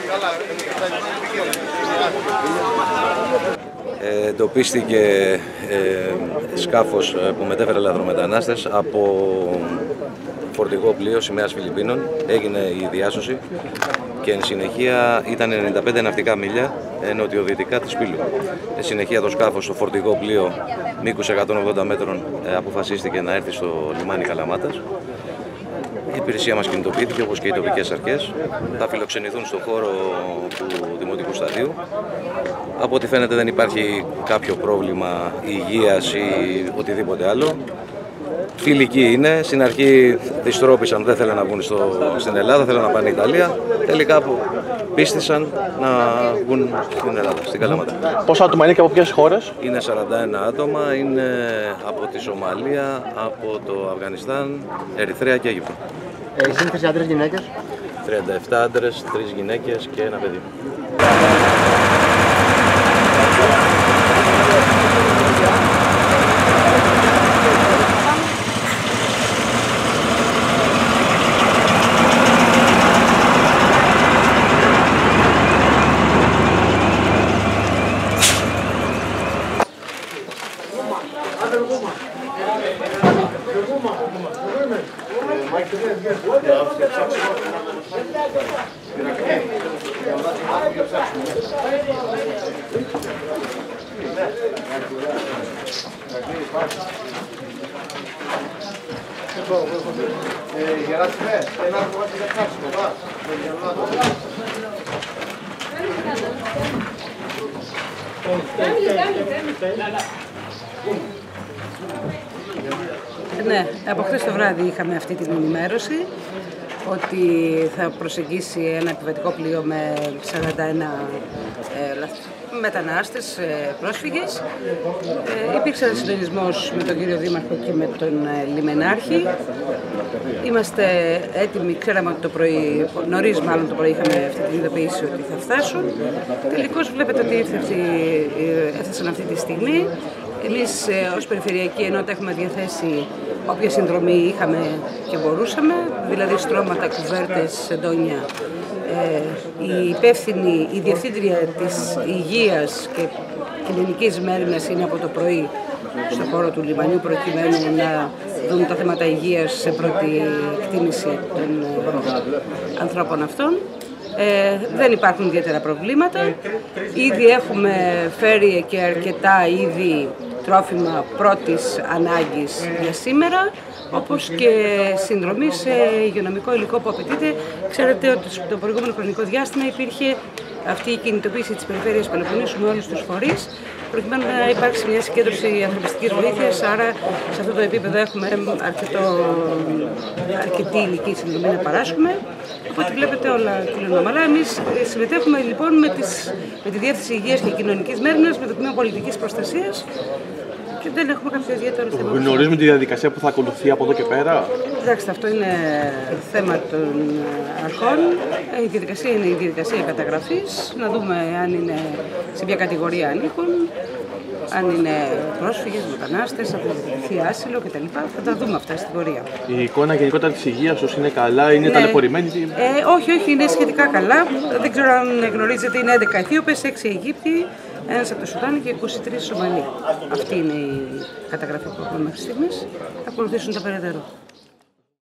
Εντοπίστηκε σκάφος που μετέφερε λαθρομετανάστες από φορτηγό πλοίο σημαίας Φιλιππίνων. Έγινε η διάσωση και εν συνεχεία ήταν 95 ναυτικά μίλια νοτιοδυτικά της Πύλου. Εν συνεχεία το σκάφος, το φορτηγό πλοίο μήκους 180 μέτρων, αποφασίστηκε να έρθει στο λιμάνι Καλαμάτας. Η υπηρεσία μας κινητοποιήθηκε, όπως και οι τοπικές αρχές. Θα φιλοξενηθούν στον χώρο του Δημοτικού Σταδίου. Από ό,τι φαίνεται δεν υπάρχει κάποιο πρόβλημα υγείας ή οτιδήποτε άλλο. Φιλικοί είναι, στην αρχή διστρόπησαν, δεν θέλουν να βγουν στην Ελλάδα, θέλουν να πάνε Ιταλία. Τελικά πίστησαν να βγουν στην Ελλάδα, στην Καλαμάτα. Πόσα άτομα είναι και από ποιες χώρες? Είναι 41 άτομα, είναι από τη Σομαλία, από το Αφγανιστάν, Ερυθρέα και Αίγυπτο. Η σύνθεση άντρες γυναίκες? 37 άντρες, 3 γυναίκες και ένα παιδί. Ναι, από χθες το βράδυ είχαμε αυτή την ενημέρωση ότι θα προσεγγίσει ένα επιβατικό πλοίο με 41 μετανάστες, πρόσφυγες. Υπήρξε ένα συντονισμός με τον κύριο Δήμαρχο και με τον λιμενάρχη. Είμαστε έτοιμοι, ξέραμε ότι το πρωί, νωρίς μάλλον το πρωί είχαμε αυτή την ειδοποίηση ότι θα φτάσουν. Τελικώς βλέπετε ότι έφτασαν αυτή τη στιγμή. Εμείς ως Περιφερειακή Ενότητα έχουμε διαθέσει όποια συνδρομή είχαμε και μπορούσαμε, δηλαδή στρώματα, κουβέρτες, σεντόνια. Η υπεύθυνη, η διευθύντρια της υγείας και κοινωνικής μέρημνας είναι από το πρωί στον χώρο του λιμανιού προκειμένου να δουν τα θέματα υγείας σε πρώτη εκτίμηση των ανθρώπων αυτών. Δεν υπάρχουν ιδιαίτερα προβλήματα. Ήδη έχουμε φέρει και αρκετά είδη τρόφιμα πρώτης ανάγκης για σήμερα, όπως και συνδρομή σε υγειονομικό υλικό που απαιτείται. Ξέρετε ότι στο προηγούμενο χρονικό διάστημα υπήρχε αυτή η κινητοποίηση της Περιφέρειας Πελοποννήσου με όλους τους φορείς, προκειμένου να υπάρξει μια συγκέντρωση ανθρωπιστικής βοήθειας. Άρα, σε αυτό το επίπεδο έχουμε αρκετή υλική συνδρομή να παράσχουμε. Οπότε βλέπετε όλα κυλούν ομαλά. Εμείς συμμετέχουμε λοιπόν με τη Διεύθυνση Υγείας και Κοινωνικής Μέρημνας, με το Τμήμα Πολιτικής Προστασίας και δεν έχουμε κάποιο ιδιαίτερο θέμα. Γνωρίζουμε τη διαδικασία που θα ακολουθεί από εδώ και πέρα. Κοιτάξτε, αυτό είναι θέμα των αρχών. Η διαδικασία είναι η διαδικασία καταγραφής. Να δούμε αν είναι σε ποια κατηγορία ανήκουν, αν είναι πρόσφυγες, μετανάστες, αν θα άσυλο κτλ. Θα τα δούμε αυτά στην πορεία. Η εικόνα γενικότερα της υγείας όσο είναι καλά, είναι ταλαιπωρημένη? Όχι, είναι σχετικά καλά. Δεν ξέρω αν γνωρίζετε, είναι 11 Αιθίωπες, 6 Αιγύπτιοι, ένας από το Σουδάν και 23 Σομαλοί. Αυτή είναι η καταγραφή που έχουμε μέχρι στιγμής. Θα ακολουθήσουν τα περαιτέρω.